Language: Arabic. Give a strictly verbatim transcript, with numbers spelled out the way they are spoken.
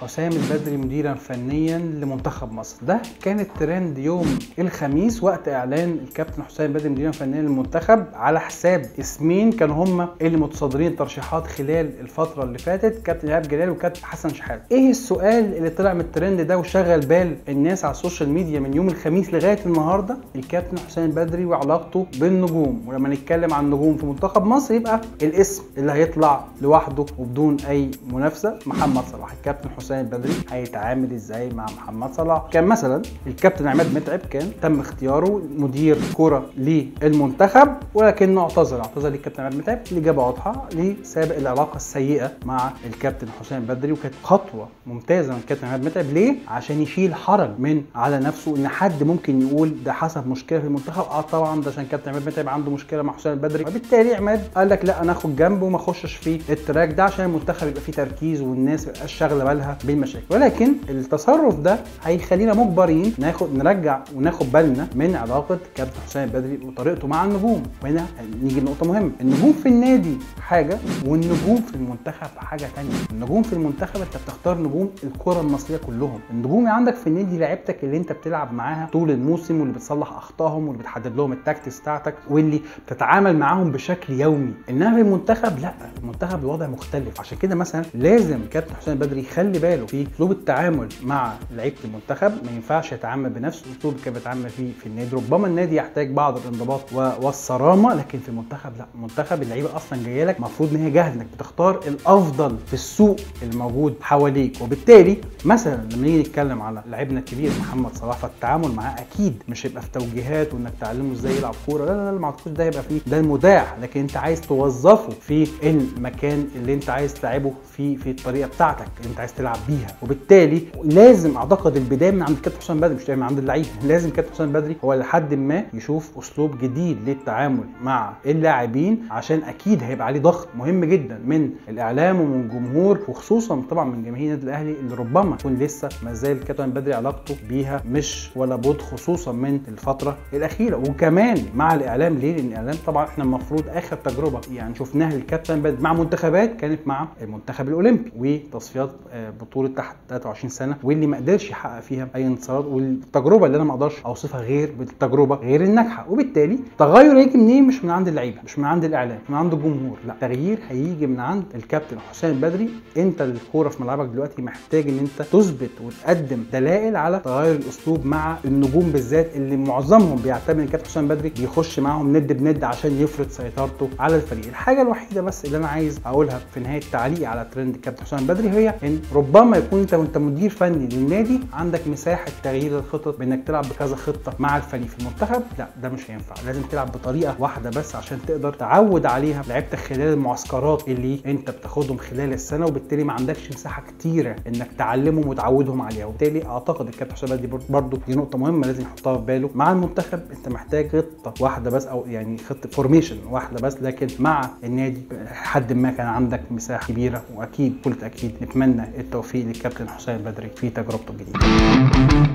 حسام البدري مديرا فنيا لمنتخب مصر. ده كان الترند يوم الخميس وقت اعلان الكابتن حسام البدري مديرا فنيا للمنتخب على حساب اسمين كانوا هم اللي متصدرين الترشيحات خلال الفتره اللي فاتت، كابتن ايهاب جلال وكابتن حسن شحاته. ايه السؤال اللي طلع من الترند ده وشغل بال الناس على السوشيال ميديا من يوم الخميس لغايه النهارده؟ الكابتن حسام البدري وعلاقته بالنجوم. ولما نتكلم عن نجوم في منتخب مصر يبقى الاسم اللي هيطلع لوحده وبدون اي منافسه محمد صلاح. الكابتن حسام البدري هيتعامل ازاي مع محمد صلاح؟ كان مثلا الكابتن عماد متعب كان تم اختياره مدير كره للمنتخب، ولكنه اعتذر اعتذر للكابتن عماد متعب لاجابه واضحه لسابق العلاقه السيئه مع الكابتن حسام البدري، وكانت خطوه ممتازه من الكابتن عماد متعب. ليه؟ عشان يشيل حرج من على نفسه ان حد ممكن يقول ده حصل مشكله في المنتخب. اه طبعا ده عشان كابتن عماد متعب عنده مشكله مع حسام البدري، وبالتالي عماد قال لك لا انا اخد جنب وما اخشش في التراك ده عشان المنتخب يبقى فيه تركيز والناس ما تبقاش شاغله بالها بالمشاكل. ولكن التصرف ده هيخلينا مجبرين ناخد نرجع وناخد بالنا من علاقه كابتن حسام البدري وطريقته مع النجوم. وهنا نيجي لنقطه مهمه، النجوم في النادي حاجه والنجوم في المنتخب حاجه ثانيه. النجوم في المنتخب انت بتختار نجوم الكره المصريه كلهم، النجوم اللي عندك في النادي لعيبتك اللي انت بتلعب معاها طول الموسم واللي بتصلح اخطائهم واللي بتحدد لهم التاكتكس بتاعتك واللي بتتعامل معاهم بشكل يومي. انما في المنتخب لا، المنتخب الوضع مختلف. عشان كده مثلا لازم كابتن حسام البدري يخلي باله في اسلوب التعامل مع لعيبه المنتخب، ما ينفعش يتعامل بنفس الاسلوب اللي كان بيتعامل فيه في النادي. ربما النادي يحتاج بعض الانضباط والصرامه، لكن في المنتخب لا، المنتخب اللعيبه اصلا جايه لك المفروض ان هي جاهزه انك بتختار الافضل في السوق الموجود حواليك. وبالتالي مثلا لما نيجي نتكلم على لاعبنا الكبير محمد صلاح، فالتعامل معاه اكيد مش هيبقى في توجيهات وانك تعلمه ازاي يلعب كوره، لا لا لا، ما اعتقدش ده هيبقى فيه، ده المتاح. لكن انت عايز توظفه في المكان اللي انت عايز تلعبه فيه في الطريقه بتاعتك اللي انت عايز تلعب بيها. وبالتالي لازم اعتقد البدايه من عند كابتن حسام بدري مش من عند اللعيبه. لازم كابتن حسام بدري هو لحد ما يشوف اسلوب جديد للتعامل مع اللاعبين، عشان اكيد هيبقى عليه ضغط مهم جدا من الاعلام ومن الجمهور، وخصوصا طبعا من جماهير النادي الاهلي اللي ربما يكون لسه ما زال كابتن بدري علاقته بيها مش ولا بد، خصوصا من الفتره الاخيره. وكمان مع الاعلام، ليه؟ لان الاعلام طبعا احنا المفروض اخر تجربه يعني شفناها للكابتن بدري مع منتخبات كانت مع المنتخب الاولمبي وتصفيات بطوله تحت ثلاثة وعشرين سنه، واللي ما قدرش يحقق فيها اي انتصارات. والتجربه اللي انا ما اقدرش اوصفها غير بالتجربه غير الناجحه. وبالتالي التغير هيجي منين؟ مش من عند اللعيبه، مش من عند الاعلام، مش من عند الجمهور، لا، التغيير هيجي من عند الكابتن حسام البدري. انت الكوره في ملعبك دلوقتي محتاج ان انت تثبت وتقدم دلائل على تغير الاسلوب مع النجوم بالذات، اللي معظمهم بيعتبر ان الكابتن حسام البدري بيخش معاهم ند بند عشان يفرض سيطرته على الفريق. الحاجه الوحيده بس اللي انا عايز اقولها في نهايه تعليقي على ترند الكابتن حسام البدري هي ان ربما يكون انت وانت مدير فني للنادي عندك مساحه تغيير الخطط بانك تلعب بكذا خطه مع الفريق. في المنتخب لا، ده مش هينفع، لازم تلعب بطريقه واحده بس عشان تقدر تعود عليها لعيبتك خلال المعسكرات اللي انت بتاخدهم خلال السنه، وبالتالي ما عندكش مساحه كتيره انك تعلمهم وتعودهم عليها. وبالتالي اعتقد الكابتن حسام البدري برضه دي نقطه مهمه لازم يحطها في باله. مع المنتخب انت محتاج خطه واحده بس، او يعني خطه فورميشن واحده بس، لكن مع النادي لحد ما كان عندك مساحه كبيره. واكيد كل تاكيد نتمنى التوفيق للكابتن حسام البدري في تجربته الجديده.